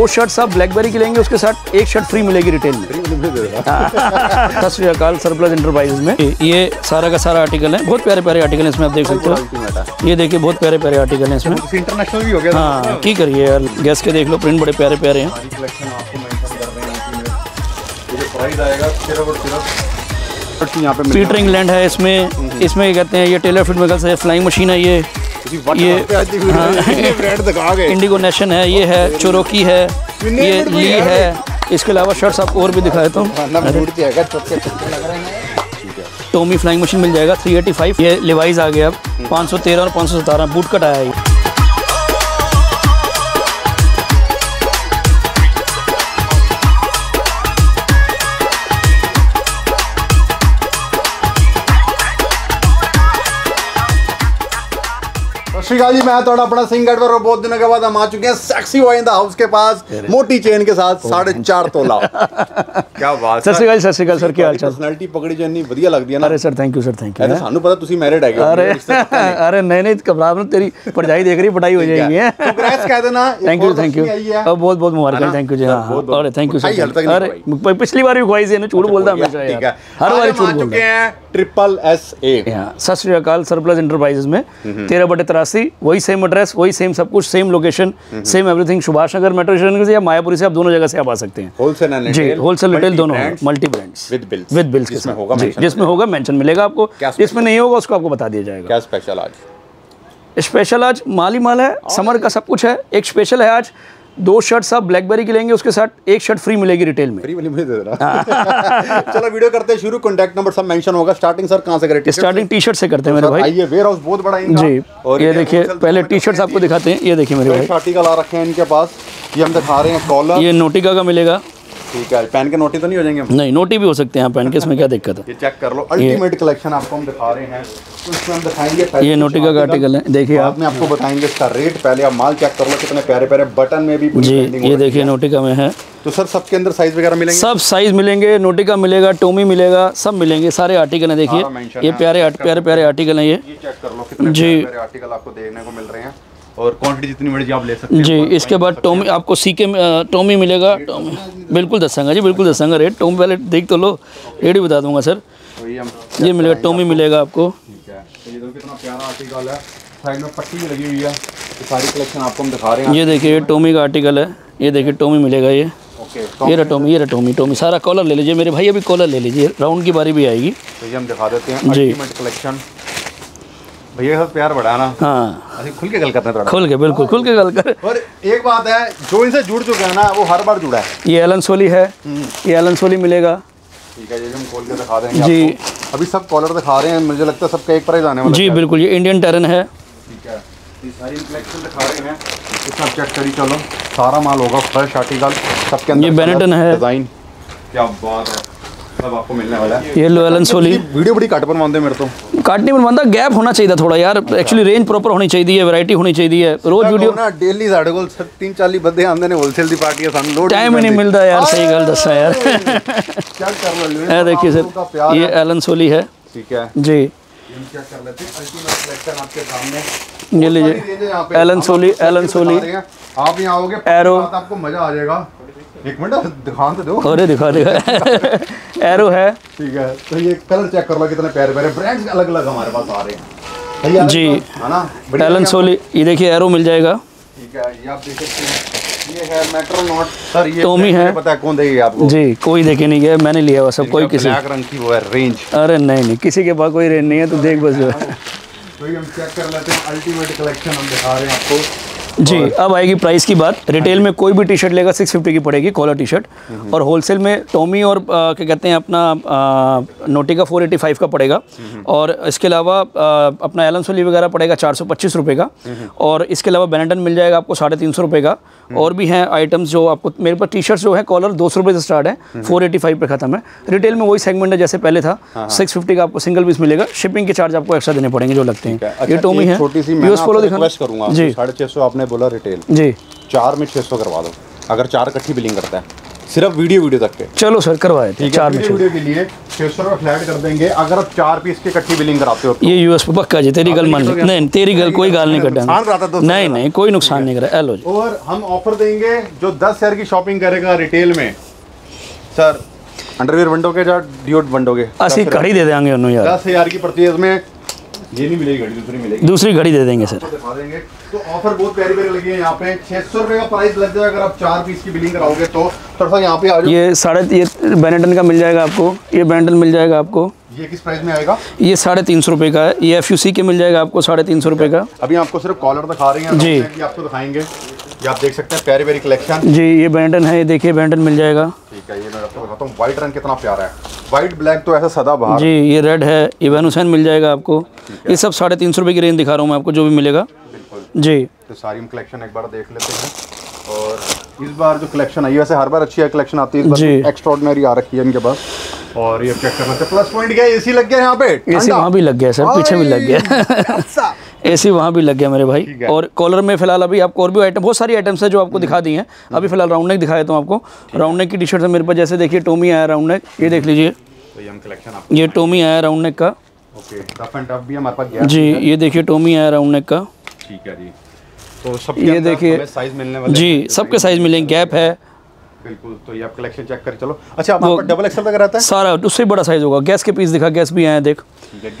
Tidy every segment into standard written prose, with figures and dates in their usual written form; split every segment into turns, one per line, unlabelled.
2 shirts आप blackberry की लेंगे, उसके साथ 1 शर्ट फ्री मिलेगी रिटेल में। सत श्री अकाल, सरप्लस एंटरप्राइजेज में ये सारा का सारा आर्टिकल है। बहुत प्यारे प्यारे आर्टिकल है इसमें, आप देख सकते हो। ये देखिए बहुत प्यारे प्यारे आर्टिकल हैं इसमें।
इंटरनेशनल भी हो गया।
हाँ, की करिए यार, गैस के देख लो, प्रिंट बड़े प्यारे प्यारे हैं। पीटर इंग्लैंड है इसमें। इसमें क्या कहते हैं, ये टेलर फिट मेकल्स है, फ्लाइंग मशीन है, ये इंडिगो नेशन है, ये है चोरोकी है, ये ली है। इसके अलावा शर्ट्स आपको और भी दिखाए तो टोमी फ्लाइंग मशीन मिल जाएगा 385। ये लिवाइज आ गया अब 513 और 517 बूट कट आया है।
श्रीकाल जी, मैं थोड़ा अपना सिंह गढ़वर और बहुत दिनों के बाद हम आ चुके हैं sexy boy in the house के पास, मोटी चेन के साथ 4.5 तोला। क्या बात है।
सत श्री अकाल सर, क्या हाल चाल।
पर्सनालिटी पकड़ी जो नहीं बढ़िया लगदी है ना।
अरे sir thank you sir, thank you.
सानू पता तुसी मैरिड है।
अरे नहीं घबरा मत, तेरी पढ़ाई देख रही, पढ़ाई हो जाएगी।
कांग्रेस कह देना।
थैंक यू बहुत बहुत मुबारक, थैंक यू जी। हाँ अरे थैंक यू सर। अरे पिछली बार भी ख्वाहिश है, झूठ बोलता हमेशा यार, हर बार झूठ बोलता है।
SSSA
सत श्री अकाल, सरप्लस एंटरप्राइजेज में 13/83, वही सेम एड्रेस, वही सेम सब कुछ, same location, same everything. Subhash Nagar metro station से या मायापुरी से आप दोनों जगह से आप आ सकते हैं।
होलसेल एंड
जी, होलसेल रिटेल दोनों, मल्टी ब्रांड्स विद बिल्स के साथ, जिसमें होगा मेंशन मिलेगा आपको, जिसमें नहीं होगा उसको आपको बता दिया जाएगा।
क्या स्पेशल आज?
स्पेशल आज माल ही माल है, समर का सब कुछ है। एक स्पेशल है आज, 2 शर्ट्स आप ब्लैकबेरी की लेंगे, उसके साथ 1 शर्ट फ्री मिलेगी रिटेल में।
फ्री वाली मुझे दे देना। चलो वीडियो करते हैं शुरू। कॉन्टैक्ट नंबर सब मेंशन होगा। स्टार्टिंग सर कहां से करें?
स्टार्टिंग टी शर्ट से करते हैं मेरे भाई।
ये वेयर हाउस बहुत बड़ा है
जी। और ये देखिए पहले टी शर्ट्स आपको दिखाते हैं। ये देखिए मेरे भाई,
आर्टिकल आ रखे हैं इनके पास। ये हम दिखा रहे हैं कॉलर,
ये नोटिका का मिलेगा।
ठीक है, पहन के नोटी तो नहीं हो जाएंगे?
नहीं, नोटी भी हो सकते हैं पहन के, इसमें क्या दिक्कत है।
ये चेक कर लो, अल्टीमेट कलेक्शन आपको हम दिखा रहे हैं। तो इसमें हम दिखाएंगे
ये नोटिका का आर्टिकल है, देखिए आप।
में आपको बताएंगे इसका रेट। पहले आप माल चेक कर लो, कितने प्यारे प्यारे बटन में भी
जी। ये देखिए नोटिका में है।
तो सर सबके अंदर साइज वगैरह मिलेंगे?
सब साइज मिलेंगे, नोटिका मिलेगा, टोमी मिलेगा, सब मिलेंगे, सारे आर्टिकल हैं। देखिए ये प्यारे प्यारे आर्टिकल हैं। ये
चेक कर लो, कितने प्यारे आर्टिकल आपको देखने को मिल रहे हैं और क्वांटिटी जितनी मर्जी आप ले सकते हैं
जी। इसके बाद टोमी आपको सीके टोमी मिलेगा। टोमी बिल्कुल दसांगा जी, बिल्कुल दसांगा रेट। टोमी पहले देख तो लो, रेट भी बता दूंगा सर। ये मिलेगा, टोमी मिलेगा आपको।
ठीक है, ये देखो कितना प्यारा आर्टिकल है, साइड में पट्टी भी लगी हुई है। ये सारी कलेक्शन आपको हम दिखा रहे हैं।
ये देखिए टोमी का आर्टिकल है, ये देखिए टोमी मिलेगा। ये ये रहा टोमी, ये रहा टोमी। टोमी सारा कॉलर ले लीजिए मेरे भाई, अभी कॉलर ले लीजिए, राउंड की बारी भी आएगी।
तो ये हम दिखा देते हैं अल्टीमेट कलेक्शन। भैया सब प्यार बढ़ा ना।
हाँ,
अभी खुल के गल करते हैं थोड़ा।
खुल के, बिल्कुल खुल के गल कर।
और एक बात है, जो इनसे जुड़ चुके हैं ना वो हर बार जुड़ा है।
ये एलन सोली है, ये एलन सोली मिलेगा।
ठीक है, ये हम खोल के दिखा देंगे
जी
आपको। अभी सब कॉलर दिखा रहे हैं, मुझे लगता है सबका एक प्राइस आने वाला
जी। बिल्कुल, ये इंडियन टेरन है।
ठीक है, ये सारी कलेक्शन दिखा रहे हैं, इसका चेक करिए। चलो सारा माल होगा फ्रेश आर्टिकल सबके अंदर।
ये बेनेटन है,
डिजाइन क्या बात है, सब आपको मिलने वाला है।
ये लो एलन सोली।
वीडियो बड़ी कट बनवाते हैं मेरे तो।
काट नहीं बनवाता, गैप होना चाहिए थोड़ा यार। एक्चुअली रेंज प्रॉपर होनी चाहिए, वैरायटी होनी चाहिए। रोज वीडियो
ना डेली साढ़े को 30-40 बंदे आंदे ने होलसेल दी पार्टी है, सानू लोड
टाइम ही नहीं मिलता यार। सही गल दसा यार।
क्या कर लो।
ये देखिए सर, ये एलन सोली है।
ठीक है
जी,
चेक कर लेते हैं। अल्टीमेट कलेक्शन आपके सामने।
ये लीजिए एलन सोली, एलन सोली।
आप यहाँ आओगे
एरो,
आपको मजा आ जाएगा। एक मिनट दिखा तो दो।
अरे दिखा एरो है।
ठीक है, तो ये कलर चेक कर लो, कितने प्यारे प्यारे ब्रांड्स अलग अलग हमारे पास आ रहे हैं
जी।
है ना,
एलन सोली। ये देखिए एरो मिल जाएगा।
ठीक है, ये आप देख सकते हैं। ये है मेट्रोनॉट सर, ये
टोमी है।
पता है कौन देगी आपको?
जी, कोई देखे नहीं गया, मैंने लिया हुआ सब। कोई किसी
ब्लैक रंग की वो है रेंज।
अरे नहीं, किसी के पास कोई रेंज नहीं है, तो देख बस जो है।
तो ये हम चेक कर लेते हैं। अल्टीमेट कलेक्शन हम दिखा रहे हैं आपको
जी। अब आएगी प्राइस की बात। रिटेल में कोई भी टी शर्ट लेगा 650 की पड़ेगी, कॉलर टी शर्ट। और होलसेल में टोमी और क्या कहते हैं अपना नोटिका 485 का पड़ेगा। और इसके अलावा अपना एलन सोली वगैरह पड़ेगा 425 रुपये का। और इसके अलावा बेनेटन मिल जाएगा आपको 350 रुपये का। और भी हैं आइटम्स जो आपको मेरे पास। टी शर्ट्स जो है कॉलर 200 रुपये से स्टार्ट है, 485 पे खत्म है। रिटेल में वही सेगमेंट है जैसे पहले था। 650 का आपको सिंगल पीस मिलेगा। शिपिंग के चार्ज आपको एक्स्ट्रा देने पड़ेंगे जो लगते हैं। ये टोमी है, यूएस पोलो दिखाना
जी। 650 आपने बोला रिटेल
जी,
4 में 600 करवा दो। अगर 4 इकट्ठी बिलिंग करता है सिर्फ वीडियो तक के।
चलो सर करवाए थे, 4 में
वीडियो के लिए 600 रुपये फ्लैट कर देंगे अगर आप 4 पीस की इकट्ठी बिलिंग कराते हो।
ये यूएस पे पक्का जी, तेरी गल मान ली। नहीं तेरी गल कोई गाल नहीं कटा, नहीं कोई नुकसान नहीं करा। एलो जी।
और हम ऑफर देंगे जो 10,000 की शॉपिंग करेगा रिटेल में सर, अंडरवियर विंडो के, डिओड विंडो के,
असली घड़ी दे देंगे उन्होंने यार।
10,000 की परचेज में ये नहीं मिलेगी घड़ी, दूसरी मिलेगी,
दूसरी घड़ी दे देंगे सर।
दिखा देंगे। तो ऑफर बहुत प्यारी प्यारी लगी है यहाँ पे। 600 रुपये का प्राइस लग जाएगा अगर आप 4 पीस की बिलिंग कराओगे तो। थोड़ा सा यहाँ पे आ जाओ।
ये बेनेटन का मिल जाएगा आपको, ये बेनेटन मिल जाएगा आपको।
ये किस प्राइस में आएगा?
ये 350 रुपये का है। ये FUC के मिल जाएगा आपको 350 रुपये का।
अभी आपको सिर्फ कॉलर दिखा रहे हैं
जी,
ये आपको दिखाएंगे। ये आप देख सकते हैं प्यारी प्यारी कलेक्शन
जी। ये बेनेटन है, ये देखिए बेनेटन मिल जाएगा।
ठीक है, ये मैं आपको बताता हूँ व्हाइट रंग कितना प्यारा है, व्हाइट ब्लैक तो ऐसा सदाबहार
जी। ये रेड है, ये वैन हुसैन मिल जाएगा आपको। ये सब 350 रुपये की रेंज दिखा रहा हूँ मैं आपको, जो भी मिलेगा।
बिल्कुल
जी।
तो सारी कलेक्शन एक बार देख लेते हैं। और इस बार जो कलेक्शन आई है, वैसे हर बार अच्छी कलेक्शन आती है, इस बार एक्स्ट्राऑर्डिनरी आ रखी है इनके पास। और ये चेक करना, प्लस पॉइंट क्या है, एसी लग गया यहाँ पे,
एसी वहाँ भी लग गया सर, पीछे भी लग गया एसी वहाँ भी लग गया मेरे भाई। और कॉलर में फिलहाल अभी आपको और भी आइटम, बहुत सारी आइटम्स है जो आपको दिखा दी हैं। अभी फिलहाल राउंड नेक दिखाया तो आपको। राउंड नेक की टी शर्ट है मेरे पास, जैसे देखिए टोमी आया राउंड नेक, ये देख लीजिए।
तो ये कलेक्शन आपको,
ये टोमी आया राउंड नेक का।
ओके, रफ एंड टफ भी हमारे पास गया
जी। ये देखिए टोमी आया राउंड नेक का।
ठीक है जी। तो सब
ये देखिए
साइज मिलने वाले
जी, सबके साइज मिलेंगे, गैप है।
बिल्कुल। तो ये आप कलेक्शन चेक कर चलो। अच्छा, आपका डबल एक्सेल तक रहता है
सारा, उससे बड़ा साइज होगा। गैस के पीस दिखा, गैस भी आए हैं देख,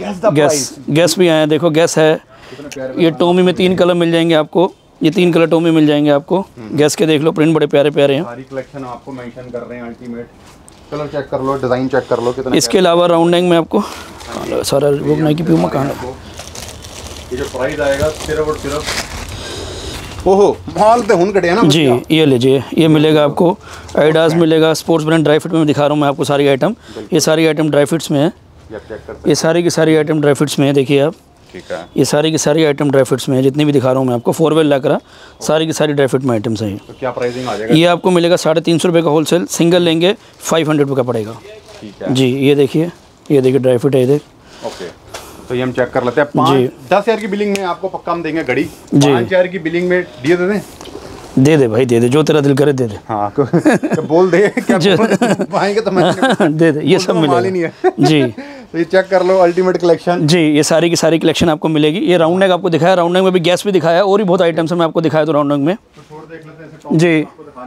गैस भी आए हैं देखो, गैस है। ये टोमी में 3 कलर मिल जाएंगे आपको, ये 3 कलर टोमी मिल जाएंगे आपको। गैस के देख लो, प्रिंट बड़े प्यारे प्यारे हैं।
सारी कलेक्शन आपको मेंशन कर रहे हैं अल्टीमेट। कलर चेक कर लो, डिज़ाइन चेक कर लो कितना।
इसके अलावा राउंड नेक में आपको सारा वो नाइकी प्यूमा कहाँ है।
ये जो प्राइस आएगा सिर्फ और सिर्फ, ओहो माल तो हुन कटे है ना
जी। ये लीजिए, ये मिलेगा आपको एडिडास मिलेगा, स्पोर्ट्स ब्रांड ड्राई फिट में दिखा रहा हूँ मैं आपको सारी आइटम। ये सारी आइटम ड्राई फिट्स में है, ये सारी की सारी आइटम ड्राई फिट्स में है। देखिए आप,
ठीक है,
ये सारी की सारी आइटम ड्राई फिट्स में है, जितनी भी दिखा रहा हूँ मैं आपको। 4 व्हील लग रहा, सारी की सारी ड्राई फिट में आइटम्स हैं।
तो क्या प्राइसिंग आ जाएगा?
ये आपको मिलेगा 350 रुपये का होलसेल, सिंगल लेंगे 500 रुपये का पड़ेगा।
ठीक है
जी। ये देखिए ड्राई फिट है, ये देख।
ओके, तो ये हम चेक कर लेते हैं। 10,000 की बिलिंग में आपको पक्का हम देंगे घड़ी। 5,000 की बिलिंग में दिए दे दें?
दे दे भाई, दे दे, जो तेरा दिल करे दे दे।
हाँ तो बोल दे क्या पाएंगे तो मैं
दे दे, ये सब मिलेगा जी।
तो ये चेक कर लो अल्टीमेट कलेक्शन जी।
ये सारी की सारी कलेक्शन आपको मिलेगी। ये राउंड नेक आपको दिखाया, राउंड नेक में भी गैस भी दिखाया, और भी बहुत आइटम्स है मैं आपको दिखाया तो राउंड नेक में जी।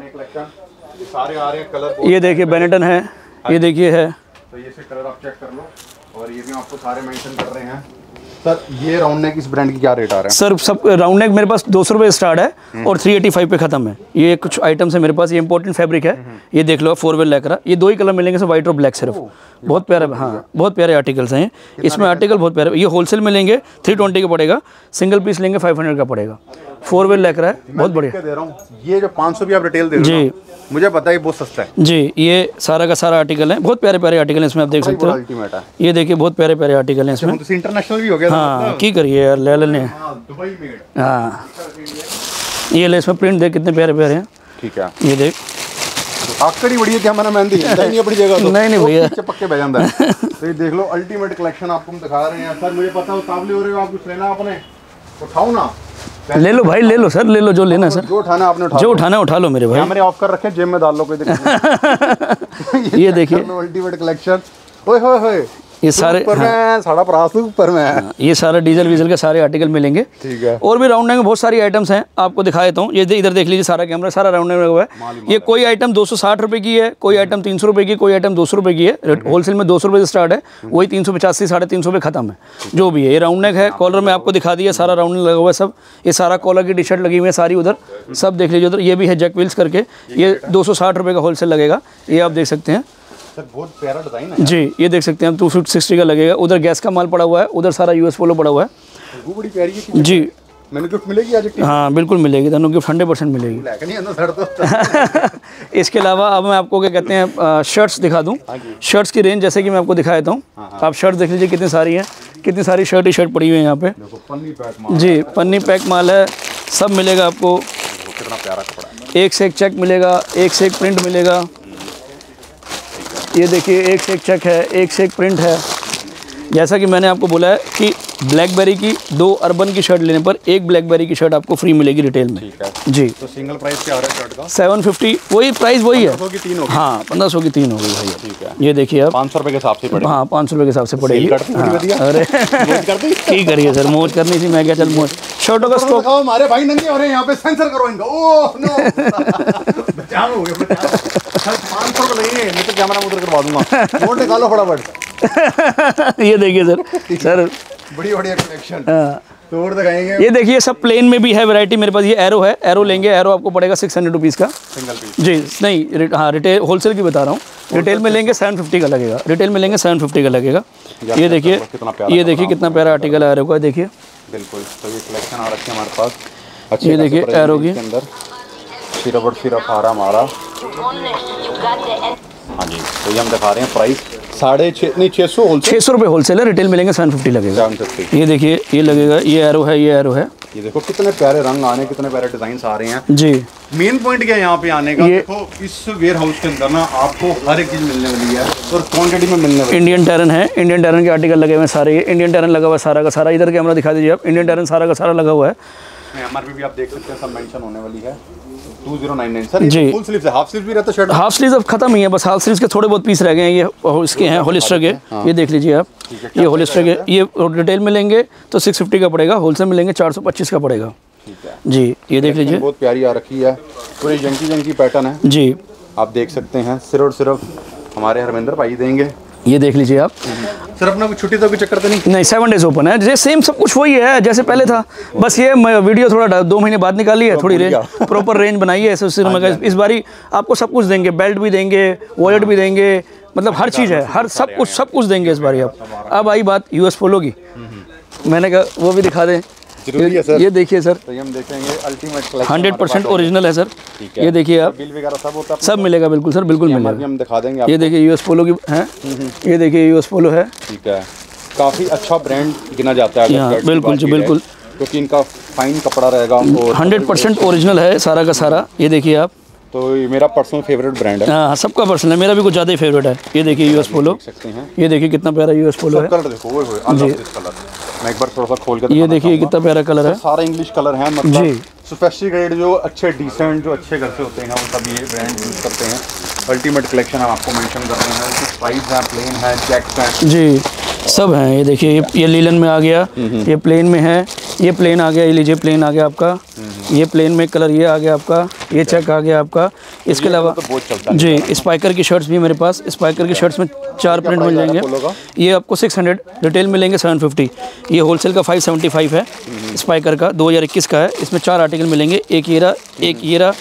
सारे आ रहे हैं कलर।
ये देखिए बेनेटन है, ये देखिए है,
तो ये से कलर आप चेक कर लो। और ये भी आपको सारे मेंशन कर रहे हैं। सर ये राउंड नेक इस ब्रांड की क्या रेट आ रहा है? सर
सब राउंड नेक मेरे पास 200 रुपये स्टार्ट है और 385 पे खत्म है। ये कुछ आइटम्स है मेरे पास, ये इंपॉर्टेंट फैब्रिक है। ये देख लो 4 व्हील लेकर, ये 2 ही कलर मिलेंगे सर, व्हाइट और ब्लैक सिर्फ। बहुत प्यारे, हाँ बहुत प्यारे आर्टिकल्स हैं इसमें, आर्टिकल बहुत प्यारे। ये होलसेल में लेंगे 320 का पड़ेगा, सिंगल पीस लेंगे 500 का पड़ेगा। 4 व्हील लेकर है, बहुत बढ़िया
दे रहा हूँ। ये जो 500 भी आप रिटेल दे रहे हो जी, मुझे पता है बहुत सस्ता है
जी। ये सारा का सारा आर्टिकल है, बहुत प्यारे प्यारे आर्टिकल हैं इसमें, आप देख सकते हो। ये देखिए बहुत प्यारे प्यारे आर्टिकल हैं इसमें।
तो इंटरनेशनल भी हो गया।
हाँ की करिए यार, ले लेने।
Dubai made.
हाँ ये ले, इसमें प्रिंट देख कितने प्यारे प्यारे हैं।
ठीक है,
ये देख
आकड़ी बड़ी है क्या, मैंने मेहंदी नहीं अपनी जगह तो
नहीं भैया
पक्के बह जाता है। तो ये देख लो अल्टीमेट कलेक्शन आपको हम दिखा रहे हैं। सर मुझे पता है काबले हो रहे हो आप, कुछ लेना आपने उठाओ ना,
ले लो भाई, ले लो सर, ले लो जो लेना सर,
जो उठाना आपने उठा,
जो उठाना उठा लो मेरे भाई।
कैमरे ऑफ कर रखे, जेब में डाल लो, कोई दिक्कत।
ये देखिए
अल्टीमेट कलेक्शन। ओए होए होए,
ये सारे
साड़ा प्रास ऊपर में
ये सारा डीजल वीजल के सारे आर्टिकल मिलेंगे।
ठीक है,
और भी राउंड नेक में बहुत सारी आइटम्स हैं, आपको दिखा देता हूँ। ये इधर देख लीजिए, सारा कैमरा सारा राउंड नेक हुआ है। ये कोई आइटम 260 रुपये की है, कोई आइटम 300 रुपये की, कोई आइटम 200 रुपये की है। होलसेल में 200 रुपये से स्टार्ट है, वही 385 350 रुपये खत्म है जो भी है। ये राउंड नेक है, कॉलर में आपको दिखा दिया, सारा राउंड नेक लगा हुआ है सब। ये सारा कॉलर की टी शर्ट लगी हुई है सारी, उधर सब देख लीजिए। उधर ये भी है जैक व्हील्स करके, ये 260 रुपये का होलसेल लगेगा, ये आप देख सकते हैं।
सर बहुत प्यारा डिजाइन है
जी। ये देख सकते हैं आप, 260 का लगेगा। उधर गैस का माल पड़ा हुआ है, उधर सारा यूएस पोलो पड़ा हुआ है।
वो बड़ी प्यारी है
जी।
मैंने गिफ्ट मिलेगी आज?
हाँ बिल्कुल मिलेगी, दोनों गिफ्ट 100% मिलेगी। इसके अलावा अब मैं आपको क्या कहते हैं शर्ट्स दिखा दूँ। शर्ट्स की रेंज जैसे कि मैं आपको दिखा देता हूँ। आप शर्ट देख लीजिए कितनी सारी हैं, कितनी सारी शर्ट ही शर्ट पड़ी हुई है यहाँ पे जी। पन्नी पैक माल है, सब मिलेगा आपको।
कितना प्यारा कपड़ा है,
एक से एक चेक मिलेगा, एक से एक प्रिंट मिलेगा। ये देखिए एक से एक चेक है, एक से एक प्रिंट है। जैसा कि मैंने आपको बोला है कि ब्लैकबेरी की 2 अर्बन की शर्ट लेने पर 1 ब्लैकबेरी की शर्ट आपको फ्री मिलेगी रिटेल में।
ठीक है
जी।
तो सिंगल प्राइस क्या आ रहा है शर्ट का?
750, वही प्राइस वही है।
1500 की 3 होगी।
हाँ 1500 की 3 हो गई भैया।
ठीक है,
ये देखिए आप
500 रुपये के हिसाब से पड़ेगी।
हाँ 500 रुपये के हिसाब से पड़ेगी।
हाँ,
अरे ठीक करिए सर, मौज करनी थी, मैं क्या चल मौज। शर्टों का स्टॉक
हमारे भाई नंगे हो रहे हैं यहाँ पे, सेंसर करो इनका। ओह नो बचाव हो गया, बचाव। 500 को नहीं है, मैं तो कैमरा उधर करवा दूंगा। नोट निकालो फटाफट।
ये देखिए सर, सर
बड़ी बढ़िया कलेक्शन तोड़ दिखाएंगे।
ये देखिए सब प्लेन में भी है वैरायटी मेरे पास। ये एरो है, एरो लेंगे, एरो आपको पड़ेगा 600 रुपीज़ का
सिंगल पीस।
जी नहीं, हाँ रिटेल होलसेल की बता रहा हूँ। रिटेल में लेंगे 750 का लगेगा, रिटेल में लेंगे 750 का लगेगा। ये देखिए, ये देखिए कितना प्यारा आर्टिकल है एरो का, देखिए
बिल्कुल। तो ये कलेक्शन आ रखी है हमारे पास।
ये देखिए एरो की
अंदर सिर्फ और सिर्फ आ रहा हमारा। हाँ जी, तो ये हम दिखा रहे हैं प्राइस 650 होलसेल,
600 रुपये होलसेल है, रिटेल मिलेंगे 750 लगेगा।
750।
ये देखिए ये लगेगा, ये एरो है, ये एरो है।
ये देखो कितने प्यारे रंग आ रहे हैं, कितने प्यारे डिजाइन आ रहे हैं
जी।
मेन पॉइंट क्या है यहाँ पे आने का, देखो इस वेयर हाउस के अंदर ना आपको हर एक चीज मिलने वाली है और क्वांटिटी में मिलने वाली है।
इंडियन टैरन है, इंडियन टैरन के आर्टिकल लगे हुए हैं सारे। ये इंडियन टैरन लगा हुआ है सारा का सारा। इधर कैमरा दिखा दीजिए आप, इंडियन टैरन सारा का सारा लगा हुआ है।
एमआरपी भी आप देख सकते हैं, सब मेंशन होने वाली है 2099 सर।
जी।
फुल स्लीव से हाफ स्लीव भी रहता है शर्ट?
हाफ स्लीव अब खत्म ही है, बस हाफ स्लीव के थोड़े बहुत पीस रह गए हैं। ये इसके हैं होलिस्टर के। ये देख लीजिए आप, ये होलिस्टर के। ये रिटेल में लेंगे तो 650 का पड़ेगा, होलसेल में लेंगे 425 का पड़ेगा।
ठीक है
जी। ये देख लीजिए,
बहुत प्यारी आ रखी है, पूरी जंकी पैटर्न है
जी।
आप देख सकते हैं। सिर्फ और सिर्फ हमारे हरमिंदर भाई देंगे।
ये देख लीजिए आप।
सर अपना कोई छुट्टी तो कोई चक्कर तो नहीं?
7 डेज ओपन है, जैसे सेम सब कुछ वही है जैसे पहले था। बस ये वीडियो थोड़ा 2 महीने बाद निकाली है, थोड़ी रेंज प्रॉपर रेंज बनाई है इस बारी आपको सब कुछ देंगे, बेल्ट भी देंगे, वॉलेट भी देंगे, मतलब हर चीज़ है, हर सब कुछ देंगे इस बारी। अब आई बात यूएस पोलो की, मैंने कहा वो भी दिखा दें।
जरूरी है सर।
ये देखिए सर,
तो ये हम देखेंगे अल्टीमेट कलेक्शन
100% ओरिजिनल है सर।
है।
ये देखिए आप,
बिल वगैरह सब होता है,
सब मिलेगा बिल्कुल सर, बिल्कुल मिलेगा।
हम दिखा देंगे।
ये देखिए यूएस पोलो की है, ये देखिए यूएस पोलो है।
ठीक है, काफ़ी अच्छा ब्रांड गिना जाता है अगर
बिल्कुल जी बिल्कुल,
क्योंकि इनका फाइन कपड़ा रहेगा और
100% ओरिजिनल है सारा का सारा। ये देखिए आप,
तो ये मेरा पर्सनल फेवरेट ब्रांड है।
हाँ सबका पर्सनल है, मेरा भी कुछ ज़्यादा ही फेवरेट है। ये देखिए यूएस पोलो,
देख सकते हैं।
ये देखिए कितना प्यारा यूएस पोलो है।
कलर देखो, ओए होए
जी।
कलर मैं एक बार थोड़ा सा खोल के
ये देखिए कितना प्यारा कलर है।
सारा इंग्लिश कलर है, मतलब सोफिस्टिकेटेड जो अच्छे डिसेंट जो अच्छे घर से होते हैं वो सब ये ब्रांड यूज़ करते हैं। अल्टीमेट कलेक्शन हम आपको मेंशन कर रहे हैं, कुछ प्राइस है, प्लेन है, चेक्स हैं
जी, सब हैं। ये देखिए ये लीलन में आ गया, ये प्लेन में है, ये प्लेन आ गया, ये लीजिए प्लेन आ गया आपका, ये प्लेन में कलर ये आ गया आपका, ये चेक आ गया आपका। इसके अलावा
तो बहुत चलता है
जी स्पाइकर की शर्ट्स भी मेरे पास, स्पाइकर की शर्ट्स में 4 प्रिंट मिल जाएंगे। ये आपको 600, रिटेल में लेंगे 750। ये होलसेल का 575 है, स्पाइकर का 2021 का है। इसमें 4 आर्टिकल मिलेंगे, एक ये रहा, एक ये रहा,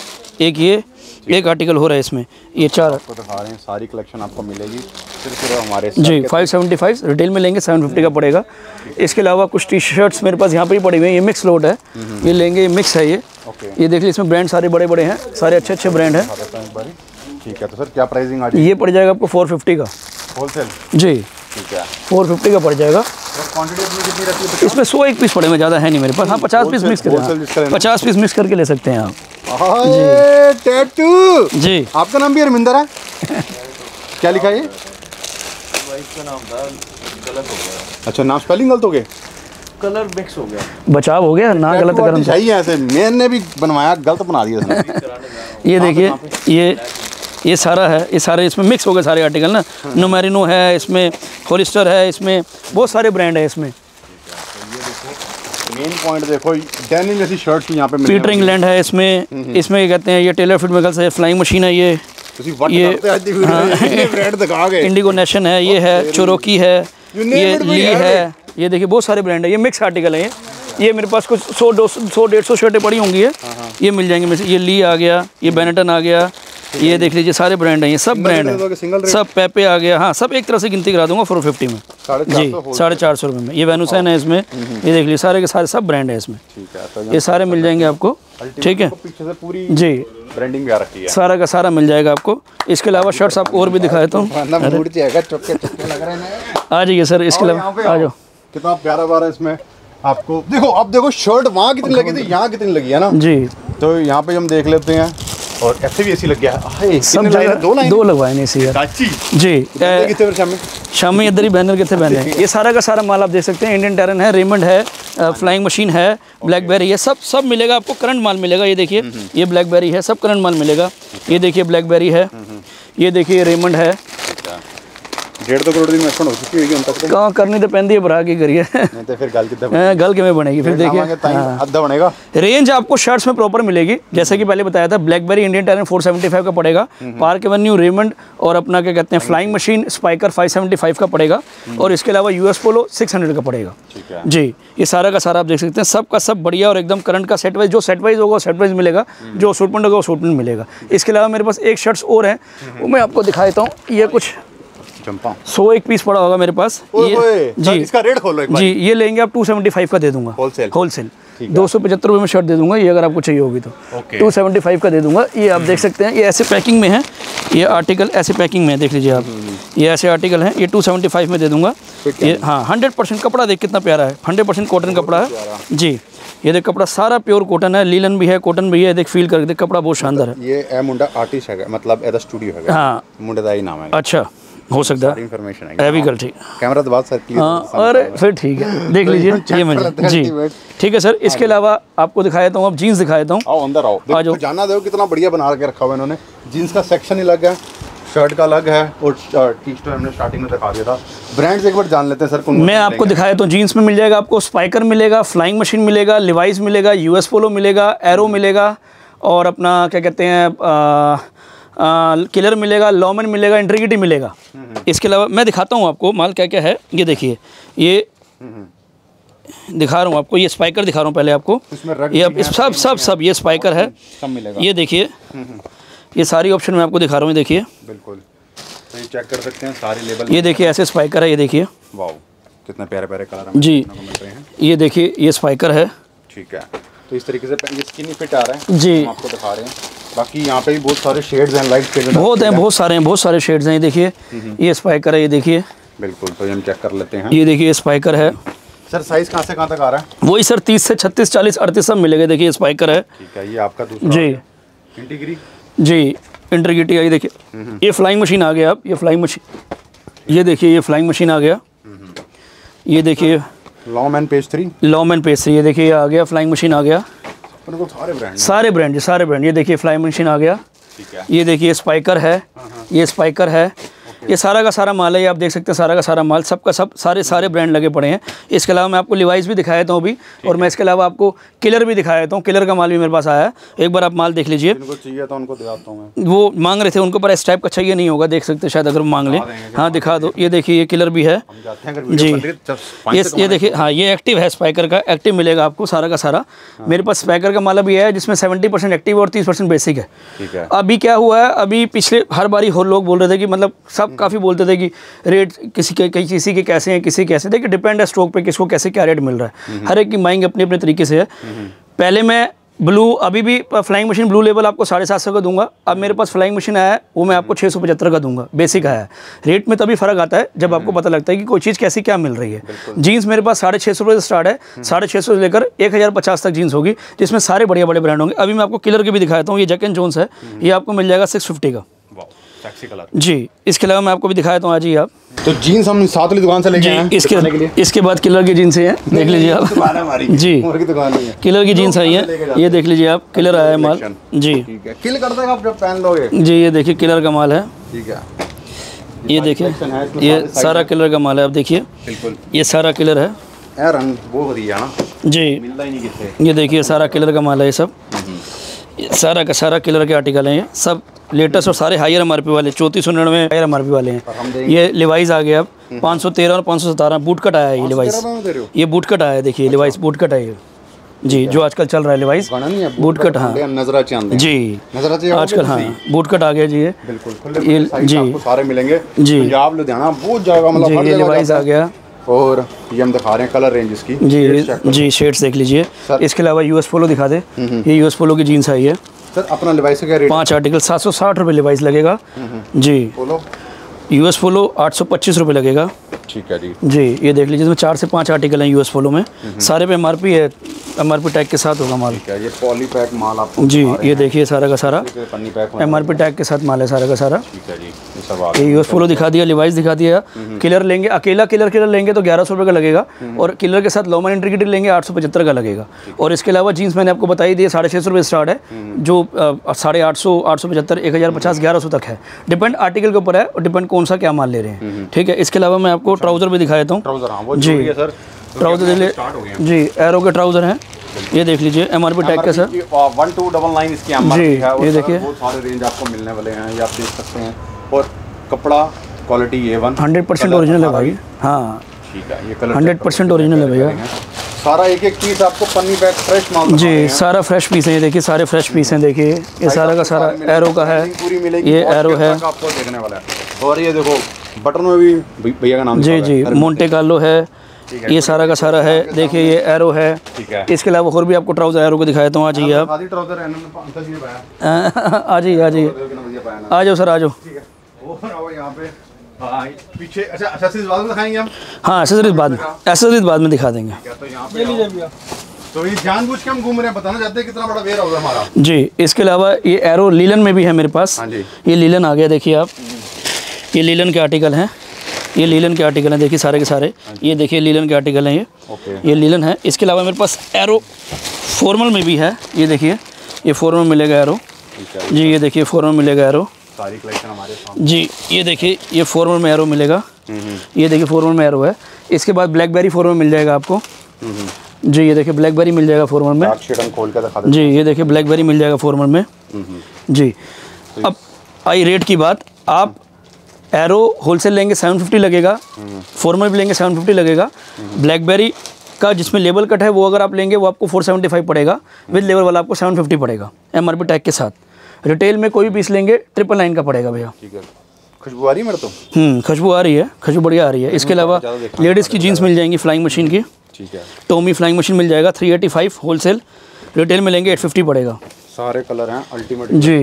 एक आर्टिकल हो रहा है इसमें। ये 4
आपको दिखा रहे हैं, सारी कलेक्शन आपको मिलेगी सिर्फ हमारे
जी 575, रिटेल में लेंगे 750 का पड़ेगा। इसके अलावा कुछ टी शर्ट्स मेरे पास यहाँ पे ही पड़े हुए हैं, ये मिक्स लोड है, ये लेंगे, ये मिक्स है। ये देख लीजिए, इसमें ब्रांड सारे बड़े बड़े हैं, सारे अच्छे ब्रांड हैं।
ठीक है, तो सर क्या प्राइसिंग आ जाएगी?
ये पड़ जाएगा आपको 450 का
होलसेल।
जी
ठीक है,
450 का पड़ जाएगा।
क्वांटिटी अपनी कितनी रहती है?
इसमें 101 पीस पड़े हुए, ज़्यादा है नहीं मेरे पास। हाँ 50 पीस मिक्स करें, 50 पीस मिक्स करके ले सकते हैं आप।
टैटू
जी,
आपका नाम भी हरमिंदर है? क्या लिखा है? अच्छा, नाम स्पेलिंग गलत हो गया,
कलर मिक्स हो गया,
बचाव हो गया ना, गलत करना
चाहिए ऐसे। मैंने भी बनवाया, गलत बना दिया इसने।
ये देखिए ये सारा है, ये सारे इसमें मिक्स हो गए सारे आर्टिकल ना। नुमेरिनो है इसमें, होलिस्टर है इसमें, बहुत सारे ब्रांड है इसमें।
मेन पॉइंट देखो, डेनिम जैसी शर्ट्स भी यहाँ पे
पीटर इंग्लैंड है इसमें, इसमें क्या कहते हैं, ये टेलर फिट मेकल से फ्लाइंग मशीन है, ये
ब्रांड दिखा गए,
इंडिगो नेशन है, ये है चोरोकी है, ये ली है। ये देखिए बहुत सारे ब्रांड है, ये मिक्स आर्टिकल है। ये मेरे पास कुछ 100-150 शर्टें पड़ी होंगी है, ये मिल जाएंगे में से। ये ली आ गया, ये बेनेटन आ गया, ये देख लीजिए सारे ब्रांड हैं, ये सब ब्रांड है, सब पेपे आ गया। हाँ सब एक तरह से गिनती करा दूंगा 450 में जी, 450 रुपये में। ये वेनुसन है इसमें, ये देख लीजिए सारे के सारे सब ब्रांड है इसमें। ये सारे मिल जाएंगे आपको, ठीक है जी,
ब्रांडिंग आ रखी है,
सारा का सारा मिल जाएगा आपको। इसके अलावा शर्ट्स आपको और भी दिखा देता हूँ। आ जाइए सर, इसके अलावा आ जाओ।
कितना प्यारा बार है इसमें आपको। देखो अब देखो शर्ट वहाँ कितनी लगी थी, यहाँ कितनी लगी है ना
जी।
तो यहाँ पे हम देख लेते हैं और ऐसे भी एसी लग गया है
सब जगह दो लगवाए नहीं सी यार जी। शामी इधर ही बैनर कितने बैनर हैं। ये सारा का सारा माल आप देख सकते हैं, इंडियन टेरन है, रेमंड है, फ्लाइंग मशीन है, ब्लैकबेरी है, सब मिलेगा आपको, करंट माल मिलेगा। ये देखिए ये ब्लैकबेरी है, सब करंट माल मिलेगा। ये देखिए ब्लैकबेरी है, ये देखिए रेमंड है।
1.5 करोड़ की इन्वेस्टमेंट हो चुकी होगी उन तक।
कहाँ करनी तो पैंती है, भरा की करिए
नहीं तो फिर गल
के में बनेगी फिर देखिए।
आधा बनेगा।
रेंज आपको शर्ट्स में प्रॉपर मिलेगी, जैसे कि पहले बताया था। ब्लैकबेरी इंडियन टेरन 475 का पड़ेगा, पार्क एवेन्यू, रेमंड और अपना क्या कहते हैं फ्लाइंग मशीन स्पाइकर 575 का पड़ेगा, और इसके अलावा यूएस पोलो 600 का पड़ेगा जी। ये सारा का सारा आप देख सकते हैं, सब का सब बढ़िया और एकदम करंट का सेट वाइज, जो सेट वाइज होगा सेट वाइज मिलेगा, जो सूटमेंट होगा वो सूटमेंट मिलेगा। इसके अलावा मेरे पास एक शर्ट्स और हैं, वो मैं आपको दिखा देता हूँ। ये कुछ 100 एक पीस पड़ा होगा मेरे पास। ये जी
इसका रेट खोलो एक बार।
जी, ये लेंगे आप 275 का दे दूंगा होलसेल 275 रुपये में शर्ट दे दूंगा। ये अगर आपको चाहिए होगी तो 275 का दे दूंगा। ये आप देख सकते हैं, ये ऐसे पैकिंग में है, ये आर्टिकल ऐसे पैकिंग में है, देख लीजिए आप, ये ऐसे आर्टिकल हैं। ये 275 में दे दूंगा। ये हाँ 100% कपड़ा देख कितना प्यारा है, 100% कॉटन कपड़ा है जी। ये देख कपड़ा सारा प्योर कॉटन है, लीलन भी है, कॉटन भी है। देख फील करके देख, कपड़ा बहुत शानदार है।
ये मुंडा आर्टिस्ट है, मतलब एदा स्टूडियो है।
हाँ
मुंडे दा ही नाम है।
अच्छा हो सकता है,
इन्फॉर्मेशन है
अभी गल ठीक,
कैमरा तो बात सर
हाँ। अरे फिर ठीक है, देख लीजिए ये मुझे जी ठीक है सर। इसके अलावा आपको दिखाया था हूँ, अब जीन्स दिखाया था हूँ।
आओ अंदर आओ, देखो जाना दो कितना बढ़िया बना के रखा हुआ इन्होंने। जीन्स का सेक्शन ही अलग है, शर्ट का अलग है, और टी शर्ट हमने स्टार्टिंग में दिखा दिया था। ब्रांड्स एक बार जान लेते हैं सर।
मैं आपको दिखाया तो जीन्स में मिल जाएगा आपको स्पाइकर मिलेगा, फ्लाइंग मशीन मिलेगा, लिवाइस मिलेगा, यूएस पोलो मिलेगा, एरो मिलेगा, और अपना क्या कहते हैं किलर मिलेगा, लॉमन मिलेगा, इंट्रीगिटी मिलेगा। इसके अलावा मैं दिखाता हूँ आपको माल क्या क्या है। ये देखिए, ये दिखा रहा हूँ आपको, ये स्पाइकर दिखा रहा हूँ पहले आपको। ये सब ये स्पाइकर है, ये देखिए, ये सारी ऑप्शन मैं आपको दिखा रहा हूँ। देखिए
बिल्कुल, तो ये चेक कर सकते हैं सारे लेबल।
ये देखिए ऐसे स्पाइकर है, ये देखिए
वाओ कितने प्यारे प्यारे कलर
जी। ये देखिए ये स्पाइकर है,
ठीक है। तो इस तरीके से ये स्किनी फिट आ रहा है
जी,
हम आपको दिखा रहे हैं। बाकी यहाँ पे भी बहुत सारे शेड्स हैं, लाइट शेड
बहुत हैं, बहुत सारे हैं, बहुत सारे शेड्स हैं। ये देखिए ये स्पाइकर है, ये देखिए
बिल्कुल। तो हम चेक कर लेते हैं।
ये देखिए स्पाइकर है
सर। साइज कहाँ से कहाँ तक आ रहा है?
वही सर 30 से 36, 40, 38 सब मिलेगा। देखिए स्पाइकर है,
ठीक है। ये आपका दूसरा
जी
इंटीग्री
जी, इंट्रीगिटी आई। देखिए ये फ्लाइंग मशीन आ गया, आप ये फ्लाइंग मशीन, ये देखिए ये फ्लाइंग मशीन आ गया। ये देखिए
लॉमैन पेज 3,
लॉमैन पेज 3, ये देखिए आ गया फ्लाइंग मशीन आ गया। सारे ब्रांड ये देखिए फ्लाइंग मशीन आ गया। ये देखिए स्पाइकर है, ये स्पाइकर है, ये सारा का सारा माल है। ये आप देख सकते हैं सारा का सारा माल, सबका सब सारे ब्रांड लगे पड़े हैं। इसके अलावा मैं आपको लिवाइस भी दिखाया था अभी, और मैं इसके अलावा आपको किलर भी दिखाया था। किलर का माल भी मेरे पास आया है, एक बार आप माल देख लीजिए।
जिनको चाहिए तो उनको दिखाता हूं मैं।
वो मांग रहे थे, उनको पर इस टाइप का चाहिए नहीं होगा, देख सकते हैं शायद अगर मांग लें। हाँ दिखा दो, ये देखिए ये किलर भी है जी। ये देखिए हाँ ये एक्टिव है, स्पाइकर का एक्टिव मिलेगा आपको सारा का सारा। मेरे पास स्पाइकर का माल भी है जिसमें 70% एक्टिव और 30% बेसिक है। अभी क्या हुआ है, अभी पिछले हर बारी हो लोग बोल रहे थे कि मतलब सब काफ़ी बोलते थे कि रेट किसी के कैसे हैं, किसी कैसे। देखिए डिपेंड है स्टॉक पे किसको कैसे क्या रेट मिल रहा है, हर एक की माइंग अपने अपने तरीके से है। पहले मैं ब्लू, अभी भी फ्लाइंग मशीन ब्लू लेवल आपको 750 का दूंगा। अब मेरे पास फ्लाइंग मशीन आया है, वो मैं आपको 675 का दूंगा। बेसिक आया है, रेट में तभी फ़र्क आता है जब आपको पता लगता है कि कोई चीज़ कैसी क्या मिल रही है। जीन्स मेरे पास 650 रुपये से स्टार्ट है, 650 से लेकर 1050 तक जीन्स होगी, जिसमें सारे बड़े बड़े ब्रांड होंगे। अभी मैं आपको किलर के भी दिखाता हूँ। ये जैक एंड जोन्स है, ये आपको मिल जाएगा 650 का जी। इसके अलावा मैं आपको भी दिखाया था आज ही। आप
तो जीन्स हम साथ वाली दुकान से लेके आए हैं।
इसके बाद किलर की जीन्स हैं, देख लीजिए आप जी। किलर की जीन्स आई है, ये देख लीजिए आप, किलर आया है माल जी।
किल कर देगा आप जब पहन लोगे
जी। ये देखिए किलर का माल है, ठीक है। ये देखिए ये सारा किलर का माल है, आप देखिए
बिल्कुल
ये सारा किलर है।
रंग वो बढ़िया ना
जी,
मिलता ही नहीं किससे। ये
देखिए सारा किलर का माल है, ये सब सारा का सारा किलर के आर्टिकल हैं, ये सब लेटेस्ट और सारे हायर एमआरपी वाले 3499 हायर एमआरपी वाले हैं। ये लिवाइस आ गया अब 513 और 517 बूट कट आया है। ये लिवाइस, ये बूट कट आया है, देखिए लिवाइस बूट कट है जी, जो आजकल चल रहा है लिवाइस बूट कट। हाँ जी, आजकल हाँ बूट कट आ गया जी। ये बिल्कुल जी
सारे मिलेंगे जी, पंजाब लुधियाना बहुत जगह मतलब
ये लिवाइस आ गया।
और ये हम दिखा रहे हैं कलर रेंज इसकी
जी शेड्स देख लीजिए। इसके अलावा यूएस पोलो दिखा दे, ये यूएस पोलो की जीन्स आई है
सर। अपना लिवाइस का क्या रेट?
5 आर्टिकल 760 रुपये लिवाइस लगेगा जी।
पोलो
यूएस पोलो 825 रुपये लगेगा
ठीक है जी।
जी ये देख लीजिए, इसमें 4 से 5 आर्टिकल हैं यूएस पोलो में, सारे पे एमआरपी है, एमआरपी टैग के साथ होगा माल।
ठीक है, ये पॉली पैक माल आपको
जी ये देखिए सारा का सारा
पन्नी पैक
एमआरपी टैग के साथ माल है सारा का सारा।
ठीक है जी, ये सब आ
ये यूएस पोलो दिखा दिया, लिवाइस दिखा दिया। किलर लेंगे, अकेला किलर लेंगे तो 1100 रुपये का लगेगा, और किलर के साथ लॉमन एंट्री किट लेंगे 875 का लगेगा। और इसके अलावा जीन्स मैंने आपको बताई दी है 650 रुपये स्टार्ट है, जो 850, 875, 1050, 1100 तक है। डिपेंड आर्टिकल के ऊपर है और डिपेंड कौन सा क्या माल ले रहे हैं। ठीक है, इसके अलावा मैं आपको ट्राउज़र भी दिखा देता हूँ। जी ट्राउज़र दे ले जी, एरो के ट्राउज़र हैं, ये देख लीजिए एमआरपी टैग के साथ
1299 इसकी
जी। ये देखिए
बहुत सारे रेंज आपको मिलने वाले हैं, ये आप देख सकते हैं। और कपड़ा क्वालिटी A1
100% ओरिजिनल है भाई। हाँ
ठीक है, ये कलर
100% ओरिजिनल है भैया।
सारा एक एक पीस आपको पन्नी पैक फ्रेश माल
जी, सारा फ्रेश पीस है। ये देखिए सारे फ्रेश पीस हैं, देखिए ये सारा का सारा एरो का है,
पूरी मिलेगी,
ये एरो है
आपको देखने वाला है। और ये देखो बटन में भी भैया का नाम
जी जी, मोंटे कार्लो है, ये सारा का सारा है। देखिए ये एरो है।
ठीक है,
इसके अलावा और भी आपको ट्राउज़र एरो को दिखाया था। आ जाइए आप, आ जाइए आ जाइए, आ जाओ सर आ जाओ।
पीछे अच्छा एक्सेसरीज बाद में दिखाएंगे हम।
हाँ एक्सेसरीज बाद में दिखा देंगे।
तो यहाँ पे तो ये जानबूझ के हम घूम रहे हैं, बताना चाहते हैं कितना बड़ा वेयर हाउस है हमारा।
जी इसके अलावा ये एरो लीलन में भी है मेरे पास।
हाँ जी,
ये लीलन आ गया, देखिए आप, ये लीलन के आर्टिकल हैं, ये लीलन के आर्टिकल हैं, देखिए सारे के सारे। ये देखिए लीलन के आर्टिकल हैं, ये लीलन है। इसके अलावा मेरे पास एरो फॉर्मल में भी है, ये देखिए ये फॉर्मल मिलेगा एरो जी। ये देखिए फॉर्मल मिलेगा एरो,
सारी कलेक्शन हमारे सामने
जी। ये देखिए ये फॉर्मल में एरो मिलेगा, ये देखिए फॉर्मल में एरो है। इसके बाद ब्लैकबेरी फॉर्मल मिल जाएगा आपको जी। ये देखिए ब्लैकबेरी मिल जाएगा फॉर्मल में
खोल कर दिखा
जी। ये देखिए ब्लैकबेरी मिल जाएगा फॉर्मल में जी। अब आई रेट की बात, आप एरो होलसेल लेंगे 750 लगेगा, फॉर्मल भी लेंगे 750 लगेगा। ब्लैकबेरी का जिसमें लेबल कट है वो अगर आप लेंगे वो आपको 475 पड़ेगा, विद लेबल वाला आपको 750 पड़ेगा एमआरपी टैग के साथ। रिटेल में कोई भी पीस लेंगे 999 का पड़ेगा भैया।
ठीक है, खुशबू आ रही है मेरे तो।
खुशबू आ रही है, खुशबू बढ़िया आ रही है। इसके अलावा लेडीज़ की जीन्स मिल जाएंगी फ्लाइंग मशीन की।
ठीक है,
टोमी फ्लाइंग मशीन मिल जाएगा 385 होलसेल, रिटेल में लेंगे 850 पड़ेगा।
सारे कलर हैं अल्टीमेट
जी।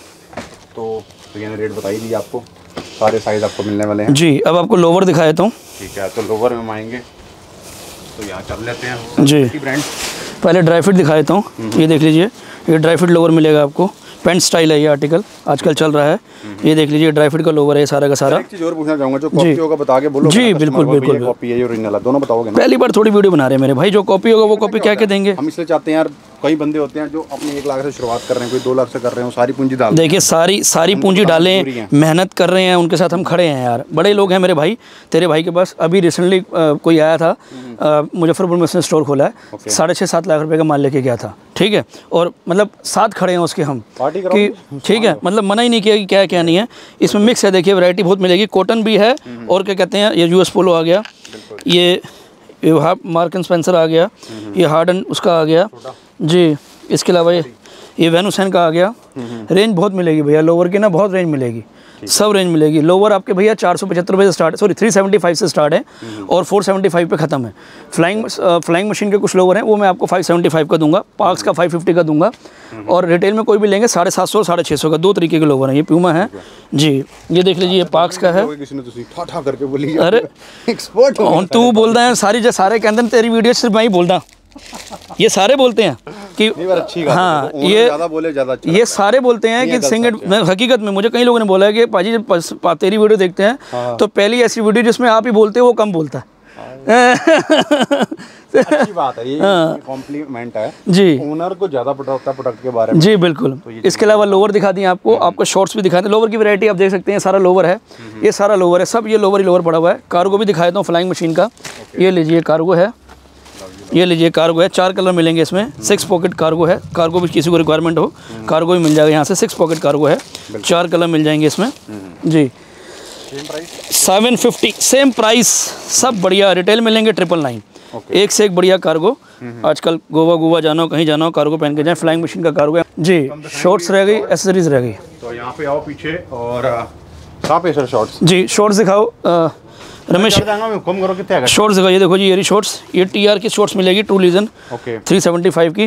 तो भैया ने रेट बताई दी आपको, सारे साइज आपको मिलने वाले हैं
जी। अब आपको लोवर दिखा देता हूँ।
ठीक है, तो लोवर में हम आएंगे तो यहाँ चल लेते हैं
जी।
ब्रांड
पहले ड्राई फिट दिखा देता हूँ। ये देख लीजिए, ये ड्राई फिट लोवर मिलेगा आपको, पेंट स्टाइल है ये आर्टिकल आजकल चल रहा है। ये देख लीजिए ड्राई फिट का लोवर है सारा का सारा।
एक चीज़ और पूछना चाहूँगा, जो कॉपी होगा बता के बोलो।
जी बिल्कुल बिल्कुल,
कॉपी है ओरिजिनल है, दोनों बताओगे ना?
पहली बार थोड़ी वीडियो बना रहे हैं मेरे भाई, जो कॉपी होगा वो कॉपी क्या क्या देंगे।
हम इसलिए चाहते हैं यार, कई बंदे होते हैं जो अपने 1 लाख से शुरुआत कर रहे हैं, कोई 2 लाख से कर रहे हैं, सारी पूंजी डाल।
देखिए सारी पूंजी डालें, मेहनत कर रहे हैं, उनके साथ हम खड़े हैं यार। बड़े लोग हैं मेरे भाई, तेरे भाई के पास अभी रिसेंटली कोई आया था, मुजफ्फरपुर में उसने स्टोर खोला है, 6.5-7 लाख रुपए का माल लेके गया था। ठीक है, और मतलब साथ खड़े हैं उसके हम कि ठीक है, मतलब मना ही नहीं किया कि क्या क्या नहीं है। इसमें मिक्स है, देखिए वैरायटी बहुत मिलेगी, कॉटन भी है और क्या कहते हैं, ये यूएस पोलो आ गया, ये मार्क एंड स्पेंसर आ गया, ये हार्डन उसका आ गया जी। इसके अलावा ये वैनुसन का आ गया। रेंज बहुत मिलेगी भैया, लोवर की ना बहुत रेंज मिलेगी, सब रेंज मिलेगी। लोवर आपके भैया 475 रुपये से स्टार्ट, सॉरी 375 से स्टार्ट है और 475 पे ख़त्म है। फ्लाइंग मशीन के कुछ लोवर हैं वो मैं आपको 575 का दूंगा, पार्क्स का 550 का दूंगा, और रिटेल में कोई भी लेंगे 750 और 650 का। 2 तरीके के लोवर हैं, ये प्यूमा है जी। ये देख लीजिए, ये पार्क्स का है। अरे एक्सपर्ट तू बोल रहा है, सारे कहते हैं तेरी वीडियो सिर्फ मैं ही बोलता, ये सारे बोलते हैं कि
अच्छी
हाँ, ये ज़्यादा
बोले ज़्यादा अच्छा,
ये सारे बोलते हैं कि सिंगल। हकीकत में मुझे कई लोगों ने बोला है कि पाजी जब तेरी वीडियो देखते हैं तो पहली ऐसी वीडियो जिसमें आप ही बोलते हो वो कम बोलता है।
अच्छी बात है, ये कॉम्प्लीमेंट है
जी।
ओनर को ज़्यादा पता होता है प्रोडक्ट के बारे में
जी बिल्कुल। इसके अलावा लोवर दिखा दिए आपको शॉर्ट्स भी दिखाते हैं। लोवर की वैरायटी आप देख सकते हैं, सारा लोवर है, ये सारा लोवर है, सब ये लोवर ही लोवर पड़ा हुआ है। कार्गो भी दिखा देता हूँ फ्लाइंग मशीन का। ये लीजिए कार्गो है, ये लीजिए कार्गो है, 4 कलर मिलेंगे इसमें। 6 पॉकेट कार्गो है, कार्गो भी किसी को रिक्वायरमेंट हो कार्गो भी मिल जाएगा यहाँ से। 6 पॉकेट कार्गो है, 4 कलर मिल जाएंगे इसमें जी। 750 सेम प्राइस, सब बढ़िया। रिटेल में लेंगे 999, एक से एक बढ़िया कार्गो। आजकल गोवा जाना हो, कहीं जाना हो, कार्गो पहन के जाए। फ्लाइंग मशीन का कार्गो है जी। शॉर्ट्स रह गई, एक्सेसरीज रह गई।
तो यहाँ पे आओ पीछे, और कहाँ पे सर शॉर्ट्स? जी
शॉर्ट्स दिखाओ रमेश, शॉर्ट्स दिखाओ। ये देखो जी, ये शॉर्ट्स, ये TR की शॉर्ट्स मिलेगी, 2 लीजन 375 की।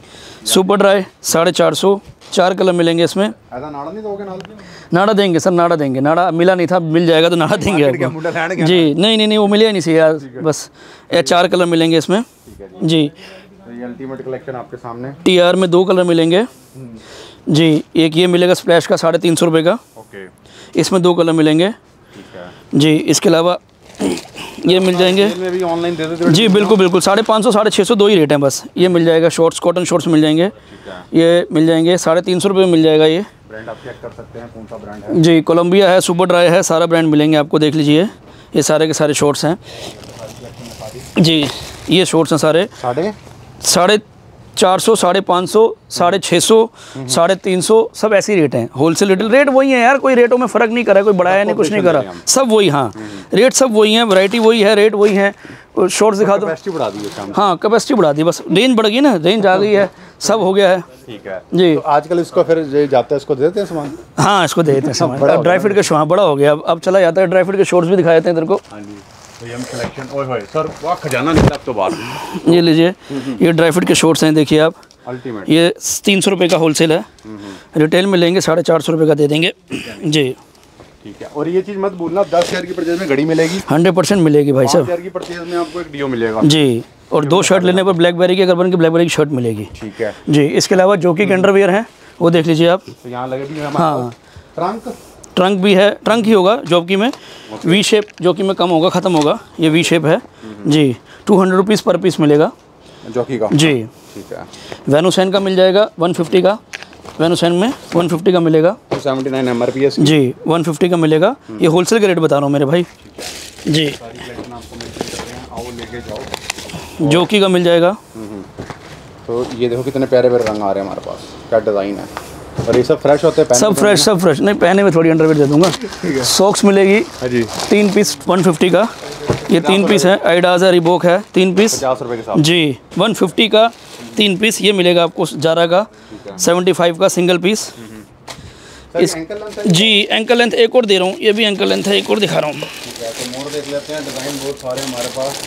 सुपर ड्राई 450, 4 कलर मिलेंगे इसमें।
ऐसा नाड़ा नहीं दोगे नाल?
नाड़ा देंगे सर, नाड़ा देंगे, नाड़ा मिला नहीं था, मिल जाएगा तो नाड़ा देंगे आपको। जी नहीं वो मिलेगा नहीं सही यार, बस ये 4 कलर मिलेंगे इसमें जी।
ये अल्टीमेट कलेक्शन आपके सामने।
TR में 2 कलर मिलेंगे जी। एक ये मिलेगा स्प्लैश का 350 रुपये का,
ओके,
इसमें 2 कलर मिलेंगे जी। इसके अलावा ये मिल जाएंगे
में भी ऑनलाइन दे देते
जी, बिल्कुल 550 650 2 ही रेट हैं बस। ये मिल जाएगा शॉर्ट्स, कॉटन शॉर्ट्स मिल जाएंगे, ये मिल जाएंगे 350 रुपये में मिल जाएगा। ये
ब्रांड आप चेक कर सकते हैं कौन सा ब्रांड है
जी। कोलंबिया है, सुपर ड्राई है, सारा ब्रांड मिलेंगे आपको, देख लीजिए। ये सारे के सारे शॉर्ट्स हैं जी। ये शॉर्ट्स हैं सारे 450, 550, 650, 350, सब ऐसे ही रेट हैं। होलसेल रिटेल रेट वही है यार, कोई रेटों में फ़र्क नहीं करा, कोई बढ़ाया नहीं, कुछ नहीं करा, सब वही। हाँ, रेट सब वही हैं, वैरायटी वही है, रेट वही है। शॉर्ट्स दिखा दो।
कैपेसिटी बढ़ा दी है।
हाँ, कैपेसिटी बढ़ा दी, बस रेंज बढ़ गई ना, रेंज आ गई है, सब हो गया है।
ठीक है
जी।
तो आजकल इसको फिर जाता है, इसको दे देते हैं सामान?
हाँ, इसको दे देते हैं सामान। अब ड्राई फ्रूट का शो बड़ा हो गया, अब चला जाता है। ड्राई फ्रूट के शॉर्ट्स भी दिखा देते हैं तेरे को।
हाँ जी, तो ये कलेक्शन। ओए होए सर, वाह खजाना निकला अब तो बात।
ये लीजिए, ये ड्राई फ्रूट के शॉर्ट्स हैं, देखिए आप।
अल्टीमेट।
ये 300 रुपये का होलसेल है, रिटेल में लेंगे 450 रुपये का दे देंगे जी।
ठीक है, और ये चीज़ मत भूलना, 10,000 की परचेज में घड़ी मिलेगी,
100% मिलेगी भाई साहब
5,000 की परचेज में आपको एक डीओ मिलेगा
जी। और 2 शर्ट लेने पर ब्लैकबेरी की, अगर बन के ब्लैकबेरी की शर्ट मिलेगी।
ठीक है
जी। इसके अलावा जोकी के अंडरवियर हैं, वो देख लीजिए आप।
तो यहाँ लगे भी है
हाँ,
ट्रंक
भी है, ट्रंक ही होगा जॉकी में। वी शेप जॉकी में कम होगा, ख़त्म होगा। ये वी शेप है जी। 200 रुपीज़ पर पीस मिलेगा
जॉकी का
जी।
ठीक है।
वेनुसैन का मिल जाएगा 150 का, वेनुसैन में 150 का मिलेगा
279 MRPS
जी, 150 का मिलेगा। ये होलसेल का रेट बता रहा हूँ मेरे भाई जी। जोकी का मिल जाएगा।
तो ये देखो कितने प्यारे प्यारे रंग आ रहे हैं हमारे पास, क्या डिज़ाइन है। और ये सब फ्रेश होते हैं?
सब फ्रेश नहीं, पहने में थोड़ी अंडरवेयर दे दूंगा। सॉक्स मिलेगी
जी,
3 पीस 150 का। ये 3 पीस है, एडिडास है, रिबॉक है, 3 पीस
50 रुपये के साथ
जी। 150 का 3 पीस ये मिलेगा आपको। जारा का 75 का सिंगल पीस। इस जी एंकल लेंथ एक और दे रहा हूँ, ये भी एंकल लेंथ है, एक और दिखा रहा हूँ।
तो मोर देख लेते हैं, डिज़ाइन बहुत सारे हमारे पास।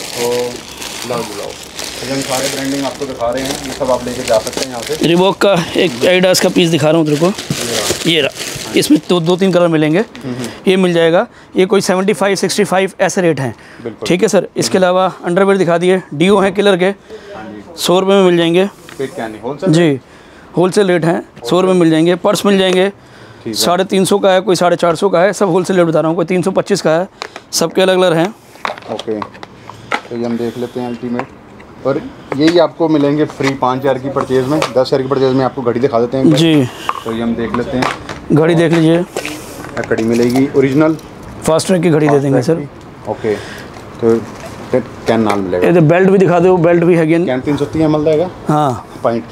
तो लाओ हम सारे ब्रांडिंग आपको दिखा रहे हैं, ये सब आप लेके जा सकते हैं यहाँ से।
रिबॉक का एक एडिडास का पीस दिखा रहा हूँ तेरे को, ये रहा। इसमें 2-3 कलर मिलेंगे, ये मिल जाएगा। ये कोई 75, 65 ऐसे रेट हैं, ठीक है सर। इसके अलावा अंडरवेयर दिखा दिए, डीओ हैं किलर के, 100 रुपये में मिल जाएंगे जी। होलसेल रेट हैं, 100 रुपये मिल जाएंगे। पर्स मिल जाएंगे, 350 का है, कोई 450 का है, सब होलसेल रेट बता रहा हूँ। कोई 325 का है, सबके अलग अलग हैं।
ओके, तो ये हम देख लेते हैं अल्टीमेट। और यही आपको मिलेंगे फ्री 5,000 की परचेज़ में। 10,000 की परचेज़ में आपको घड़ी दिखा देते हैं
जी।
तो ये हम देख लेते हैं,
घड़ी देख लीजिए,
घड़ी मिलेगी ओरिजिनल
फास्ट ट्रैक की घड़ी दे देंगे सर।
ओके, तो कैन नाल मिलेगा।
ये तो बेल्ट भी दिखा दो, बेल्ट भी है
कैन 330 ml देगा।
हाँ
पॉइंट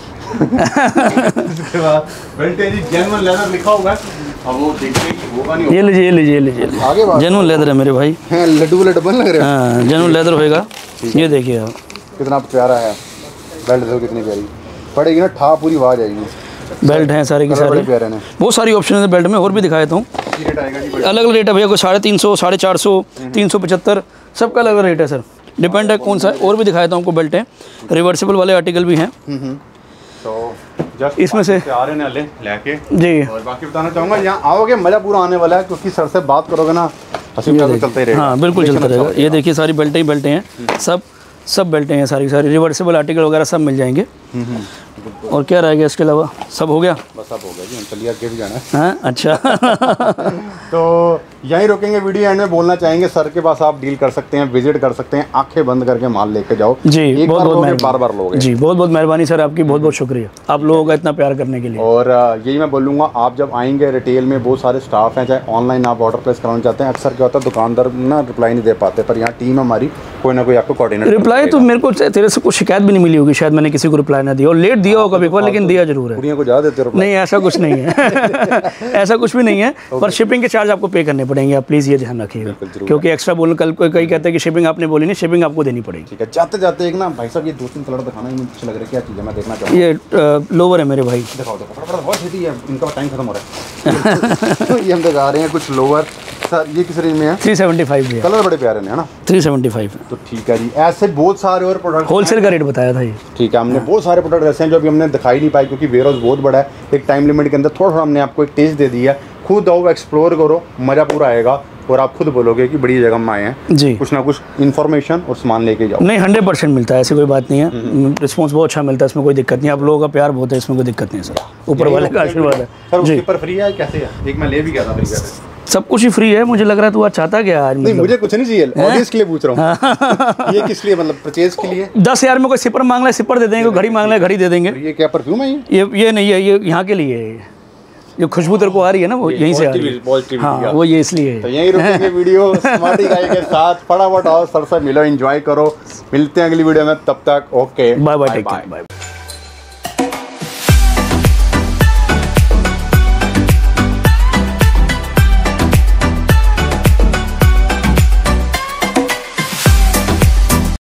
इसके बाद बेल्ट है जी, जेन्युइन लेदर लिखा होगा। अब वो देखिए होगा नहीं।
ये लीजिए
आगे बात,
जेन्युइन लेदर है मेरे भाई।
हैं लड्डू बन लग रहे हैं।
हाँ, जेन्युइन लेदर होएगा। ये देखिए आप
कितना प्यारा है बेल्ट, देखो कितनी प्यारी पड़ेगी ना, ठा पूरी आवाज आएगी।
बेल्ट हैं सारे के सारे, बहुत सारी ऑप्शन है बेल्ट में। और भी दिखाया हूँ, अलग अलग रेट है भैया। कोई 350, 450, 375, सबका अलग अलग रेट है सर, डिपेंड है कौन सा। और भी दिखाया था आपको बेल्ट है, रिवर्सिबल वाले आर्टिकल भी हैं।
तो जस्ट
इसमें से
आ रहे हैं लेके
जी।
और बाकी बताना चाहूँगा, यहाँ आओगे मज़ा पूरा आने वाला है, क्योंकि सर से बात करोगे ना, हंसी मजाक चलता ही रहेगा।
हाँ बिल्कुल चलता रहेगा। ये देखिए सारी बेल्टें ही बेल्टें हैं, सब बेल्टें हैं, सारी रिवर्सिबल आर्टिकल वगैरह सब मिल जाएंगे। और क्या रह गया इसके अलावा? सब हो गया,
बस सब हो गया जी। हम चलिए आगे भी जाना है।
हाँ अच्छा
तो यहीं रोकेंगे, वीडियो एंड में बोलना चाहेंगे सर के पास आप डील कर सकते हैं, विजिट कर सकते हैं, आंखें बंद करके माल लेके जाओ
जी।
एक
बहुत बहुत
बार लोगे
जी, बहुत बहुत मेहरबानी सर आपकी, बहुत बहुत शुक्रिया आप लोगों का इतना प्यार करने के लिए।
और यही मैं बोलूँगा, आप जब आएंगे रिटेल में बहुत सारे स्टाफ हैं, चाहे ऑनलाइन आप ऑर्डर प्लेस कराना चाहते हैं, अक्सर क्या होता है दुकानदार ना रिप्लाई नहीं दे पाते, पर यहाँ टीम हमारी कोई ना कोई आपको कोऑर्डिनेट।
रिप्लाई तो मेरे को तेरे से कुछ शिकायत भी नहीं मिली होगी, शायद मैंने किसी को रिप्लाई ना दिया, और लेट दिया हो कभी, लेकिन दिया जरूर है।
कुड़ियों को जा देते हो?
नहीं ऐसा कुछ नहीं है ऐसा कुछ भी नहीं है, पर शिपिंग के चार्ज आपको पे करने पड़ेंगे, आप प्लीज़ ये ध्यान रखिएगा, क्योंकि एक्स्ट्रा बोलने कल कोई कई कहते हैं कि शिपिंग आपने बोली नहीं, शिपिंग आपको देनी पड़ेगी।
ठीक है, जाते जाते एक ना भाई साहब ये 2-3 कलर दिखाना, मुझे अच्छा लग रहा है, क्या चीज़ है मैं देखना चाहूँगा।
ये लोवर है मेरे भाई,
दिखाओ बहुत छेती है, इनका टाइम खत्म हो रहा है। ये हम दिखा रहे हैं कुछ लोवर, सर ये किस रेंज में है?
375 भैया।
कलर बड़े प्यारे हैं ना?
375
तो ठीक है जी। ऐसे बहुत सारे और प्रोडक्ट
होलसेल का रेट बताया था ये।
ठीक है, हमने बहुत सारे प्रोडक्ट ऐसे हैं जो अभी हमने दिखाई नहीं पाए क्योंकि वेयर हाउस बहुत बड़ा है। एक टाइम लिमिट के अंदर थोड़ा थोड़ा हमने आपको एक टेस्ट दे दिया। खुद आओ, एक्सप्लोर करो, मज़ा पूरा आएगा और आप खुद बोलोगे कि बड़ी जगह में आए हैं
जी।
कुछ ना कुछ इन्फॉर्मेशन और सामान लेके जाओ।
नहीं 100% मिलता है, ऐसी कोई बात नहीं है। रिस्पांस बहुत अच्छा मिलता है, इसमें कोई दिक्कत नहीं है। आप लोगों का प्यार बहुत है, इसमें कोई दिक्कत नहीं है सर, ऊपर वाले का आशीर्वाद है
सर।
जी।
उसके ऊपर फ्री है कैसे है? एक मैं ले भी गया था फ्री का।
सब कुछ ही फ्री है। मुझे लग रहा है तू आज चाहता क्या आज?
नहीं मुझे कुछ नहीं चाहिए, ऑडियंस के लिए पूछ रहा हूँ। ये किस लिए, मतलब परचेज के लिए?
10,000 में कोई सिपर मांग रहा है सिपर दे देंगे, घड़ी मांग रहा है घड़ी दे देंगे।
ये क्या परफ्यूम है?
ये नहीं है, ये यहाँ के लिए है। ये खुशबू तेरे को आ रही है ना, वो यहीं से आ रही है। हाँ वो ये इसलिए है।
तो यहीं रुकेंगे वीडियो स्मार्टी गाय के साथ। फटाफट आओ सर से मिलो, एंजॉय करो। मिलते हैं अगली वीडियो में, तब तक okay
bye bye, take care, bye.